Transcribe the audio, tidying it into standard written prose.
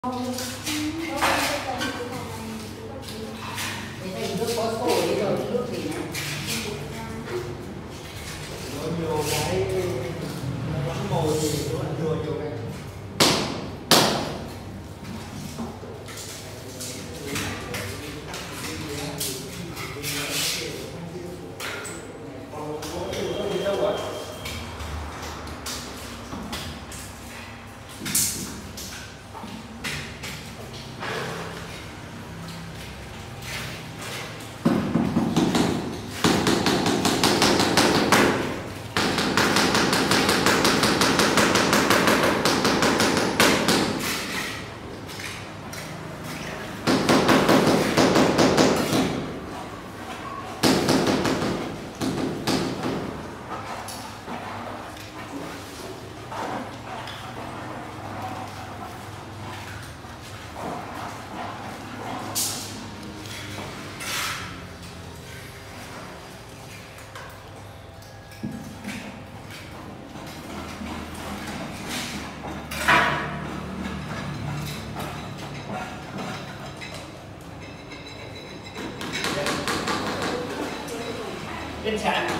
Thế nước có sổ bây giờ nước gì nữa? Nó nhiều cái nó màu thì nó lại thừa nhiều cái. Bên trái